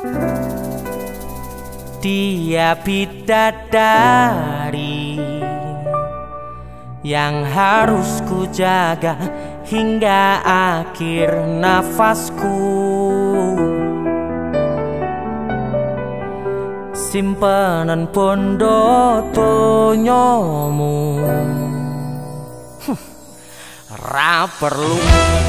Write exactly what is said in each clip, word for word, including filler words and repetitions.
Dia bidadari yang harus ku jaga hingga akhir nafasku. Simpenan bondo tonyomu ra perlu.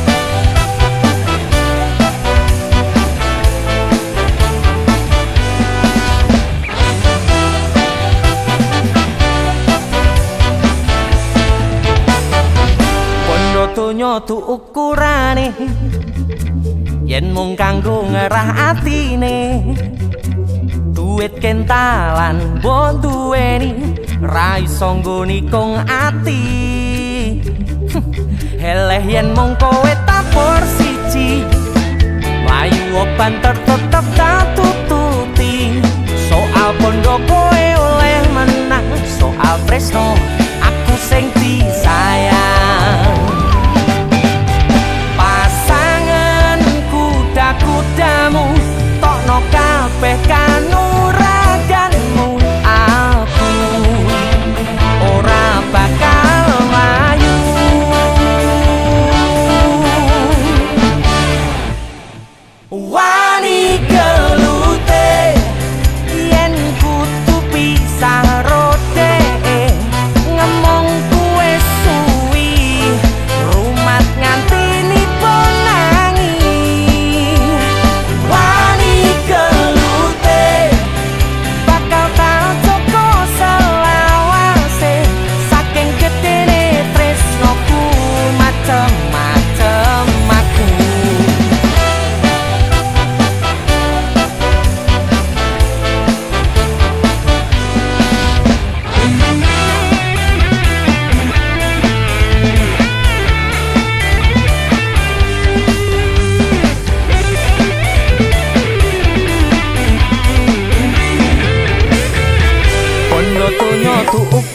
Donya tu ukurane yen mung kanggo ngerah atine. Duit kentalan mbok duweni ra iso nggoni kong ati. Heleh yen mung kowe tapor siji mlayu opan tetep tak tututi. Soal bondo kowe oleh menang, soal tresno aku sing disayang. Kudamu tokno kabeh kanuraganmu, aku ora bakal mlayu. Wani gelute yen kudu pisah rode, ngomong kuwe suwi rumat nganti tu